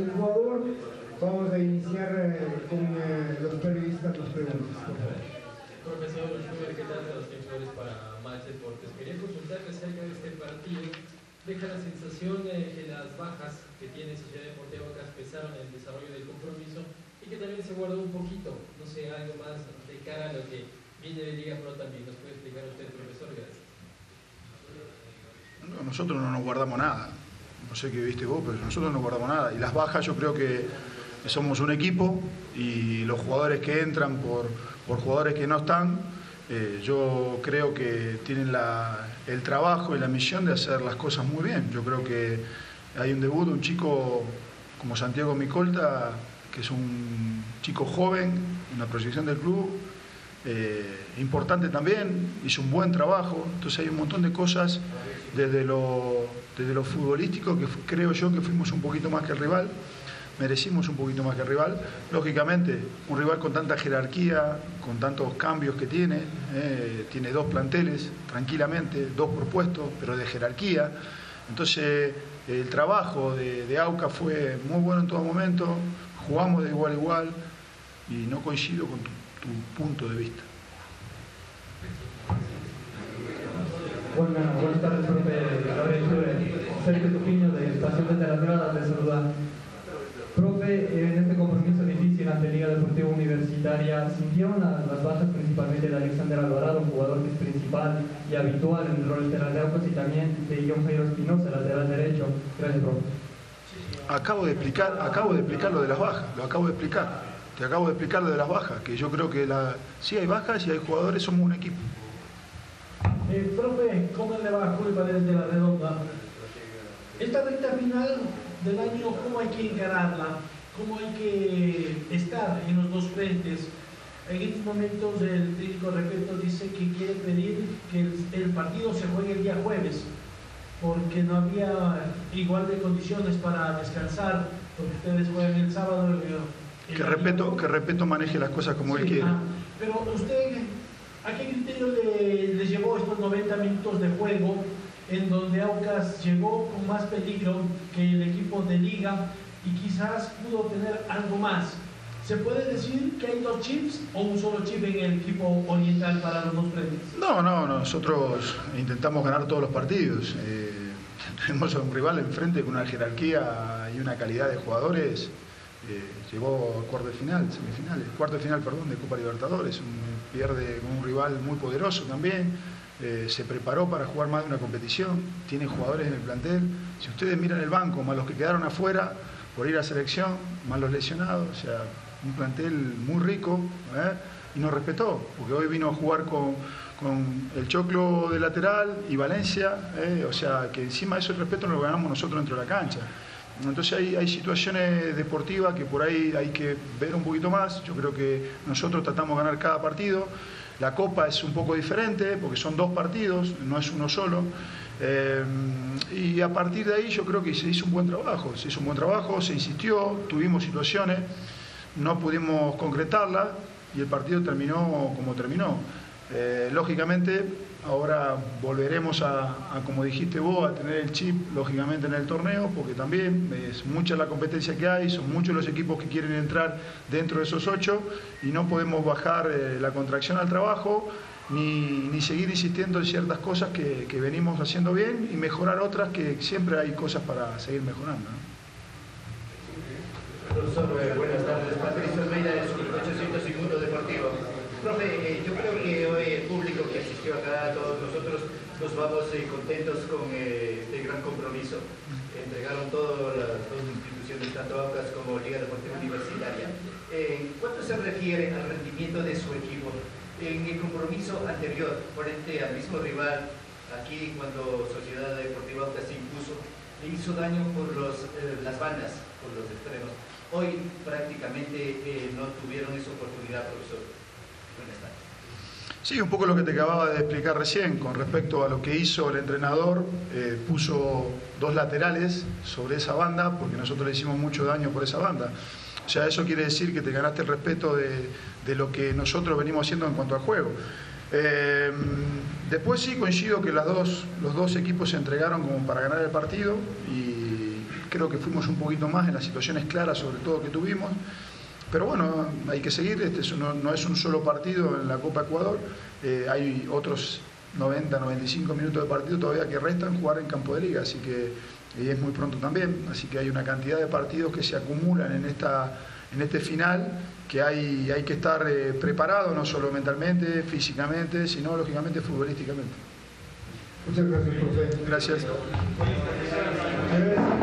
el jugador. Vamos a iniciar con los periodistas, las preguntas, por favor. Profesor Schubert, ¿qué tal? Los defensores para Match Deportes. Quería consultarle acerca de este partido. Deja la sensación que las bajas que tiene Sociedad Deportiva Aucas pesaron en el desarrollo del compromiso y que también se guardó un poquito, no sé, algo más de cara a lo que viene de Liga Pro también. ¿Nos puede explicar usted, profesor? Gracias. No, nosotros no nos guardamos nada. No sé qué viste vos, pero nosotros no guardamos nada. Y las bajas, yo creo que somos un equipo y los jugadores que entran por jugadores que no están, yo creo que tienen el trabajo y la misión de hacer las cosas muy bien. Yo creo que hay un debut, un chico como Santiago Micolta, que es un chico joven, una proyección del club, importante también, hizo un buen trabajo. Entonces hay un montón de cosas desde lo futbolístico que creo yo que fuimos un poquito más que el rival, merecimos un poquito más que el rival. Lógicamente, un rival con tanta jerarquía, con tantos cambios que tiene 2 planteles, tranquilamente, 2 por puesto, pero de jerarquía. Entonces, el trabajo de Aucas fue muy bueno en todo momento, jugamos de igual a igual y no coincido con tu punto de vista. Buenas tardes, profe Gabriel Schubert. Sergio Tupiño de Estación de las Gradas de Saludar. Profe, en este compromiso difícil ante Liga Deportiva Universitaria, ¿sintieron las bajas principalmente de Alexander Alvarado, un jugador que es principal y habitual en el rol lateral de Aucas, y también de John Jairo Espinosa, lateral derecho? Gracias, profe. Acabo de explicar lo de las bajas, lo acabo de explicar. Te acabo de explicar lo de las bajas, que yo creo que sí hay bajas y hay jugadores, somos un equipo. Profe, ¿cómo le va a Julio desde la Redonda? Esta recta final del año, ¿cómo hay que encararla? ¿Cómo hay que estar en los dos frentes? En estos momentos el técnico Repeto dice que quiere pedir que el partido se juegue el día jueves, porque no había igual de condiciones para descansar, porque ustedes juegan el sábado. Que Repeto maneje las cosas como él quiere. Pero usted, ¿a qué criterio le llevó estos 90 minutos de juego en donde Aucas llegó con más peligro que el equipo de Liga y quizás pudo tener algo más? ¿Se puede decir que hay 2 chips o un solo chip en el equipo oriental para los 2 frentes? No, nosotros intentamos ganar todos los partidos. Tenemos a un rival enfrente con una jerarquía y una calidad de jugadores. Llegó a cuarto de final de Copa Libertadores, pierde con un rival muy poderoso también, se preparó para jugar más de una competición, tiene jugadores en el plantel. Si ustedes miran el banco, más los que quedaron afuera por ir a selección, más los lesionados, o sea, un plantel muy rico, y nos respetó, porque hoy vino a jugar con el Choclo de lateral y Valencia, o sea, que encima de eso el respeto nos lo ganamos nosotros dentro de la cancha. Entonces hay situaciones deportivas que por ahí hay que ver un poquito más. Yo creo que nosotros tratamos de ganar cada partido. La Copa es un poco diferente porque son 2 partidos, no es uno solo. Y a partir de ahí yo creo que se hizo un buen trabajo. Se insistió, tuvimos situaciones, no pudimos concretarla y el partido terminó como terminó. Lógicamente, ahora volveremos como dijiste vos, a tener el chip, lógicamente, en el torneo, porque también es mucha la competencia que hay, son muchos los equipos que quieren entrar dentro de esos 8 y no podemos bajar la contracción al trabajo ni seguir insistiendo en ciertas cosas que venimos haciendo bien y mejorar otras que siempre hay cosas para seguir mejorando, ¿no? Profesor, buenas tardes. Patricio Almeida, de Sur 800 y Mundo Deportivo. Profe, yo creo que hoy el público que asistió acá, todos nosotros, nos vamos contentos con este gran compromiso. Entregaron todas las 2 instituciones, tanto Aucas como Liga Deportiva Universitaria. ¿Cuánto se refiere al rendimiento de su equipo? En el compromiso anterior, frente al mismo rival, aquí cuando Sociedad Deportiva Aucas se impuso, le hizo daño por las bandas, por los extremos. Hoy prácticamente no tuvieron esa oportunidad, profesor. Buenas tardes. Sí, un poco lo que te acababa de explicar recién con respecto a lo que hizo el entrenador. Puso 2 laterales sobre esa banda porque nosotros le hicimos mucho daño por esa banda. O sea, eso quiere decir que te ganaste el respeto de lo que nosotros venimos haciendo en cuanto al juego. Después sí coincido que los dos equipos se entregaron como para ganar el partido y creo que fuimos un poquito más en las situaciones claras, sobre todo que tuvimos. Pero bueno, hay que seguir, no es un solo partido en la Copa Ecuador, hay otros 90, 95 minutos de partido todavía que restan jugar en campo de liga, así que es muy pronto también, así que hay una cantidad de partidos que se acumulan en este final, que hay que estar preparado, no solo mentalmente, físicamente, sino lógicamente futbolísticamente. Muchas gracias, profe. Gracias.